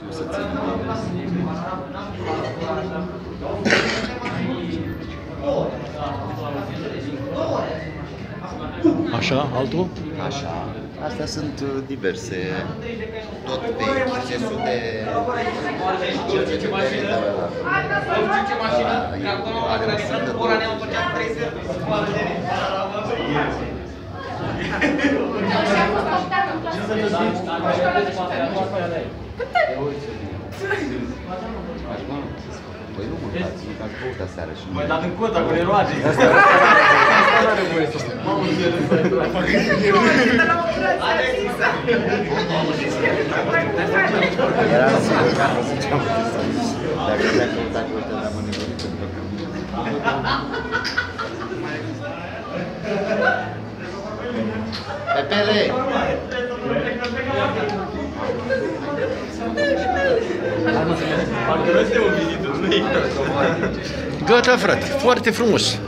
știu să țin. Așa, altul? Așa. Astea sunt diverse. Tot de excesul de... Ce mașină? Ce mașină? Că acolo la graniță, ora ne-am făceam 3 serturi. Păi nu mâncați, mâncați băută seară și nu... Băi, dar în cota cu eroage. Asta n-are voie să știu. Mamă, ce Era sigur că nu ziceam dacă le-a căutat cu ăștia, dar mă nevorit pentru că... Pepele! Parcă nu este o vizită, nu e. Gata, frate, foarte frumos.